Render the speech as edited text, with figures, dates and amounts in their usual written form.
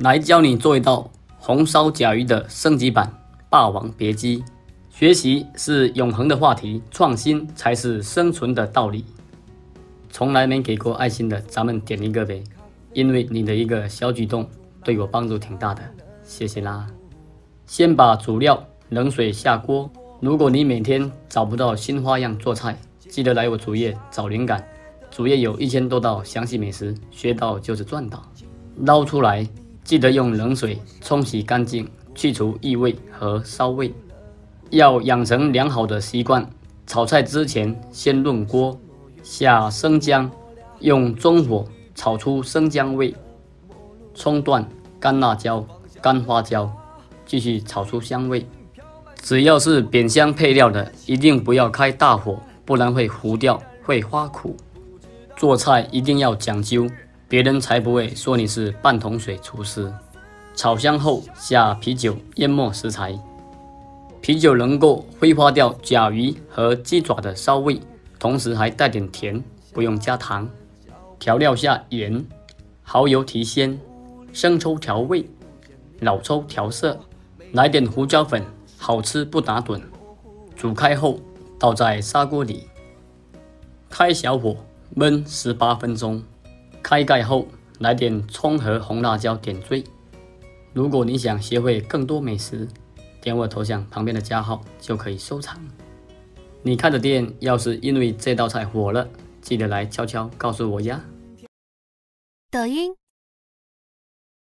来教你做一道红烧甲鱼的升级版霸王别姬。学习是永恒的话题，创新才是生存的道理。从来没给过爱心的，咱们点一个呗，因为你的一个小举动对我帮助挺大的，谢谢啦。先把主料冷水下锅，如果你每天找不到新花样做菜，记得来我主页找灵感，主页有1000多道详细美食，学到就是赚到。捞出来，记得用冷水冲洗干净，去除异味和骚味。要养成良好的习惯，炒菜之前先润锅，下生姜，用中火炒出生姜味，葱段、干辣椒、干花椒，继续炒出香味。只要是煸香配料的，一定不要开大火，不然会糊掉，会发苦。做菜一定要讲究，别人才不会说你是半桶水厨师。炒香后下啤酒淹没食材，啤酒能够挥发掉甲鱼和鸡爪的骚味，同时还带点甜，不用加糖。调料下盐、蚝油提鲜，生抽调味，老抽调色，来点胡椒粉，好吃不打盹。煮开后倒在砂锅里，开小火焖18分钟。开盖后来点葱和红辣椒点缀。如果你想学会更多美食，点我头像旁边的加号就可以收藏。你开的店要是因为这道菜火了，记得来悄悄告诉我呀。 抖音、